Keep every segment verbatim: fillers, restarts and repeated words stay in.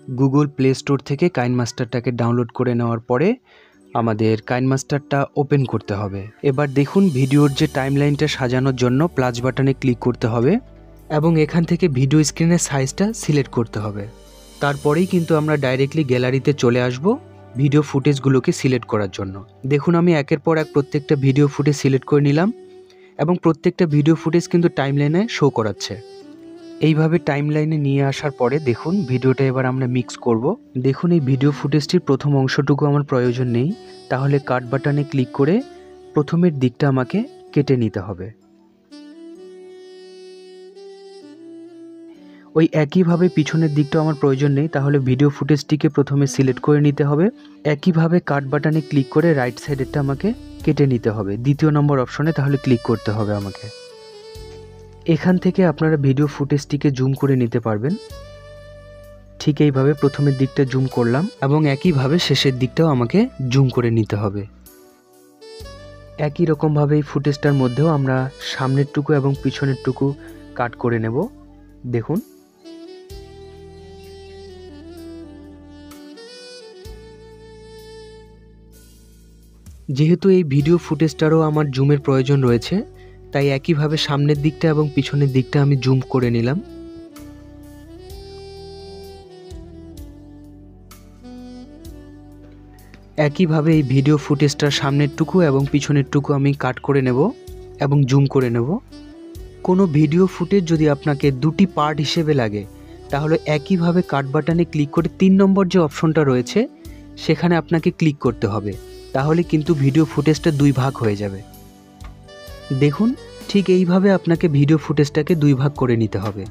Google play store থেকে কাইনমাস্টারটাকে download করে নেওয়ার পরে আমাদের কাইনমাস্টারটা ওপেন করতে হবে। এবার দেখুন ভিডিওর যে টাইমলাইনটা সাজানোর জন্য প্লাস বাটনে ক্লিক করতে হবে এবং এখান থেকে ভিডিও স্ক্রিনের সাইজটা সিলেক্ট করতে হবে। তারপরেই কিন্তু আমরা ডাইরেক্টলি গ্যালারিতে চলে আসব ভিডিও ফুটেজগুলোকে সিলেক্ট করার জন্য। দেখুন আমি একের পর এক প্রত্যেকটা ভিডিও ফুটেজ সিলেক্ট করে নিলাম এবং প্রত্যেকটা ভিডিও ফুটেজ কিন্তু টাইমলাইনে শো করাচ্ছে। এইভাবে টাইমলাইনে নিয়ে আসার পরে দেখুন ভিডিওটা এবার আমরা মিক্স করব। দেখুন এই ভিডিও ফুটেজটির প্রথম অংশটুকু আমার প্রয়োজন নেই, তাহলে কাট বাটনে ক্লিক করে প্রথমের দিকটা আমাকে কেটে নিতে হবে। ওই একইভাবে পিছনের দিকটা আমার প্রয়োজন নেই, তাহলে ভিডিও ফুটেজটিকে প্রথমে সিলেক্ট করে নিতে হবে। একইভাবে কাট বাটনে ক্লিক করে রাইট সাইডেরটা আমাকে কেটে নিতে হবে, দ্বিতীয় নম্বর অপশনে তাহলে ক্লিক করতে হবে আমাকে। এখান থেকে আপনারা ভিডিও ফুটেজটিকে জুম করে নিতে পারবেন। ঠিক এইভাবে প্রথমের দিকটা জুম করলাম এবং একইভাবে শেষের দিকটাও আমাকে জুম করে নিতে হবে। একই রকমভাবে এই ফুটেজটার মধ্যেও আমরা সামনেরটুকু এবং পিছনেরটুকু কাট করে নেব। দেখুন যেহেতু এই ভিডিও ফুটেজটারও আমার জুমের প্রয়োজন রয়েছে, তাই একইভাবে সামনের দিকটা এবং পিছনের দিকটা আমি জুম করে নিলাম। একইভাবে এই ভিডিও ফুটেজটার সামনেরটুকু এবং পিছনেরটুকু আমি কাট করে নেব এবং জুম করে নেব। কোনো ভিডিও ফুটেজ যদি আপনাকে দুটি পার্ট হিসেবে লাগে, তাহলে একইভাবে কাট বাটনে ক্লিক করে তিন নম্বর যে অপশনটা রয়েছে সেখানে আপনাকে ক্লিক করতে হবে, তাহলে কিন্তু ভিডিও ফুটেজটা দুই ভাগ হয়ে যাবে। দেখুন ঠিক এইভাবে আপনাকে ভিডিও ফুটেজটাকে দুই ভাগ করে নিতে হবে।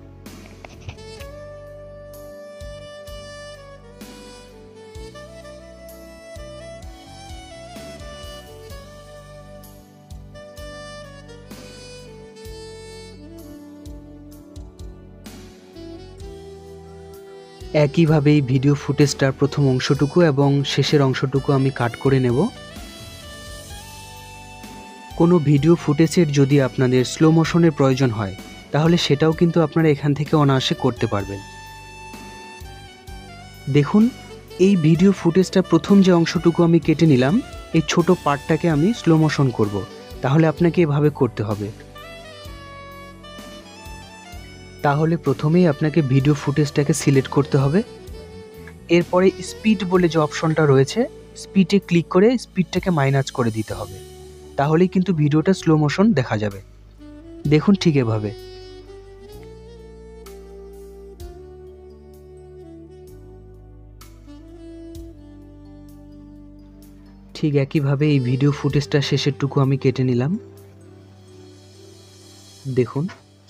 একইভাবে এই ভিডিও ফুটেজটার প্রথম অংশটুকু এবং শেষের অংশটুকু আমি কাট করে নেব। কোনো ভিডিও ফুটেজের যদি আপনাদের স্লো মোশনের প্রয়োজন হয়, তাহলে সেটাও কিন্তু আপনারা এখান থেকে অনায়াসে করতে পারবেন। দেখুন এই ভিডিও ফুটেজটার প্রথম যে অংশটুকু আমি কেটে নিলাম, এই ছোট পার্টটাকে আমি স্লো মোশন করব, তাহলে আপনাকে এভাবে করতে হবে। তাহলে প্রথমেই আপনাকে ভিডিও ফুটেজটাকে সিলেক্ট করতে হবে। এরপরে স্পিড বলে যে অপশনটা রয়েছে, স্পিডে ক্লিক করে স্পিডটাকে মাইনাস করে দিতে হবে, তাহলেই কিন্তু ভিডিওটা স্লো মোশন দেখা যাবে। দেখুন ঠিক এভাবে। ঠিক একইভাবে এই ভিডিও ফুটেজটা শেষেরটুকু আমি কেটে নিলাম। দেখুন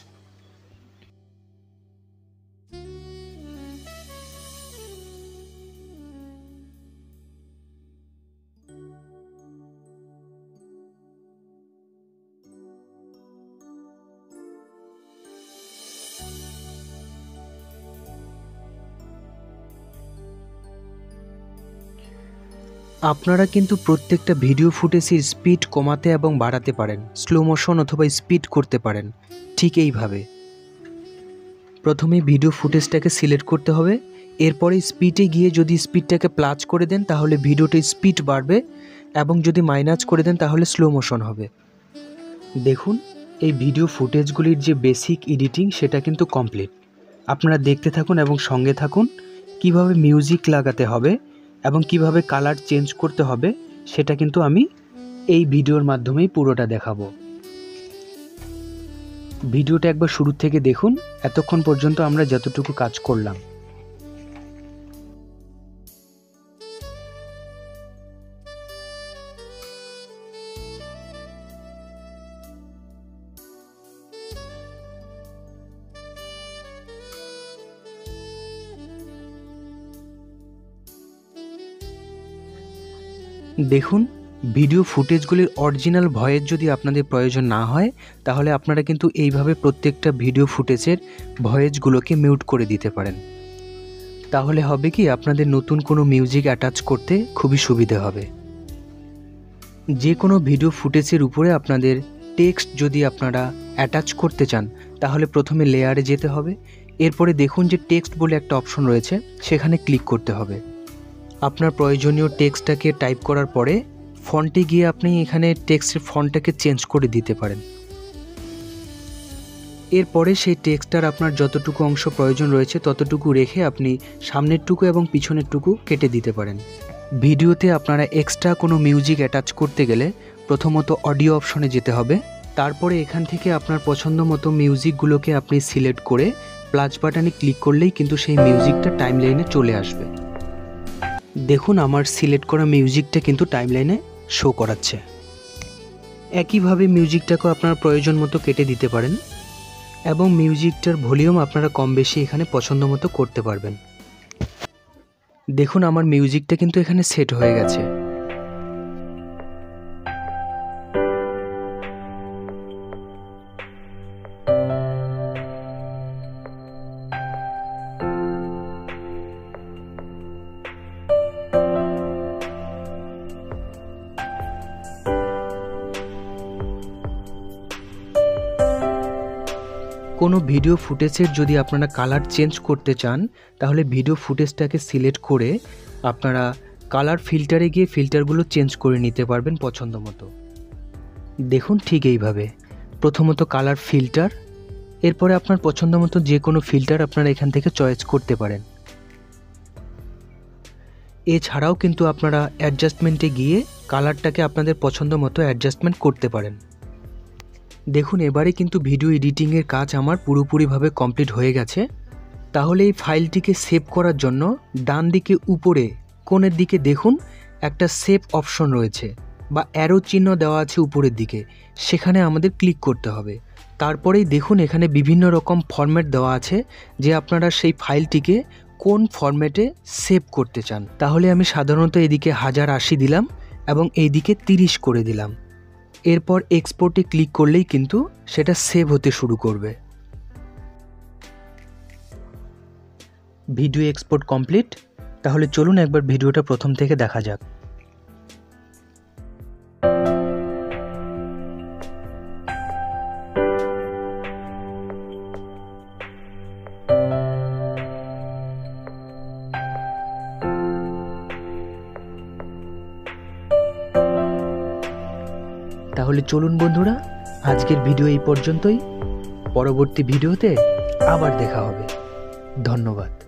আপনারা কিন্তু প্রত্যেকটা ভিডিও ফুটেজের স্পিড কমাতে এবং বাড়াতে পারেন, স্লো মোশন অথবা স্পিড করতে পারেন। ঠিক এইভাবে প্রথমে ভিডিও ফুটেজটাকে সিলেক্ট করতে হবে, এরপরে স্পিডে গিয়ে যদি স্পিডটাকে প্লাস করে দেন তাহলে ভিডিওটির স্পিড বাড়বে এবং যদি মাইনাস করে দেন তাহলে স্লো মোশন হবে। দেখুন এই ভিডিও ফুটেজগুলির যে বেসিক এডিটিং সেটা কিন্তু কমপ্লিট। আপনারা দেখতে থাকুন এবং সঙ্গে থাকুন কিভাবে মিউজিক লাগাতে হবে এবং কিভাবে কালার চেঞ্জ করতে হবে, সেটা কিন্তু আমি এই ভিডিওর মাধ্যমেই পুরোটা দেখাবো। ভিডিওটা একবার শুরু থেকে দেখুন, এতক্ষণ পর্যন্ত আমরা যতটুকু কাজ করলাম। দেখুন ভিডিও ফুটেজগুলির অরিজিনাল ভয়েস যদি আপনাদের প্রয়োজন না হয়, তাহলে আপনারা কিন্তু এইভাবে প্রত্যেকটা ভিডিও ফুটেজের ভয়েসগুলোকে মিউট করে দিতে পারেন। তাহলে হবে কি আপনাদের নতুন কোনো মিউজিক অ্যাটাচ করতে খুবই সুবিধে হবে। যে কোনো ভিডিও ফুটেজের উপরে আপনাদের টেক্সট যদি আপনারা অ্যাটাচ করতে চান, তাহলে প্রথমে লেয়ারে যেতে হবে, এরপরে দেখুন যে টেক্সট বলে একটা অপশন রয়েছে, সেখানে ক্লিক করতে হবে। আপনার প্রয়োজনীয় টেক্সটটাকে টাইপ করার পরে ফন্টে গিয়ে আপনি এখানে টেক্সটের ফন্টটাকে চেঞ্জ করে দিতে পারেন। এরপরে সেই টেক্সটার আপনার যতটুকু অংশ প্রয়োজন রয়েছে ততটুকু রেখে আপনি সামনেরটুকু এবং পিছনেরটুকু কেটে দিতে পারেন। ভিডিওতে আপনারা এক্সট্রা কোনো মিউজিক অ্যাটাচ করতে গেলে প্রথমত অডিও অপশনে যেতে হবে, তারপরে এখান থেকে আপনার পছন্দ মতো মিউজিকগুলোকে আপনি সিলেক্ট করে প্লাস বাটনে ক্লিক করলেই কিন্তু সেই মিউজিকটা টাইমলাইনে চলে আসবে। দেখুন আমার সিলেক্ট করা মিউজিকটা কিন্তু টাইমলাইনে শো করাচ্ছে। একইভাবে মিউজিকটাকেও আপনার প্রয়োজন মতো কেটে দিতে পারেন এবং মিউজিকটার ভলিউম আপনারা কম বেশি এখানে পছন্দ মতো করতে পারবেন। দেখুন আমার মিউজিকটা কিন্তু এখানে সেট হয়ে গেছে। কোনো ভিডিও ফুটেজের যদি আপনারা কালার চেঞ্জ করতে চান তাহলে ভিডিও ফুটেজটাকে সিলেক্ট করে আপনারা কালার ফিল্টারে গিয়ে ফিল্টারগুলো চেঞ্জ করে নিতে পারবেন পছন্দ মতো। দেখুন ঠিক এইভাবে প্রথমত কালার ফিল্টার, এরপরে আপনার পছন্দ মতো যে কোনো ফিল্টার আপনারা এখান থেকে চয়েস করতে পারেন। এছাড়াও কিন্তু আপনারা অ্যাডজাস্টমেন্টে গিয়ে কালারটাকে আপনাদের পছন্দ মতো অ্যাডজাস্টমেন্ট করতে পারেন। দেখুন এবারে কিন্তু ভিডিও এডিটিংয়ের কাজ আমার পুরোপুরিভাবে কমপ্লিট হয়ে গেছে। তাহলে এই ফাইলটিকে সেভ করার জন্য ডান দিকে উপরে কোণের দিকে দেখুন একটা সেভ অপশন রয়েছে বা অ্যারো চিহ্ন দেওয়া আছে উপরের দিকে, সেখানে আমাদের ক্লিক করতে হবে। তারপরেই দেখুন এখানে বিভিন্ন রকম ফরম্যাট দেওয়া আছে যে আপনারা সেই ফাইলটিকে কোন ফরম্যাটে সেভ করতে চান। তাহলে আমি সাধারণত এদিকে হাজার আশি দিলাম এবং এইদিকে তিরিশ করে দিলাম। এরপর এক্সপোর্টে ক্লিক করলেই কিন্তু সেটা সেভ হতে শুরু করবে। Video export complete. তাহলে চলুন একবার ভিডিওটা প্রথম থেকে দেখা যাক। তাহলে চলুন বন্ধুরা, আজকের ভিডিও এই পর্যন্তই। পরবর্তী ভিডিওতে আবার দেখা হবে। ধন্যবাদ।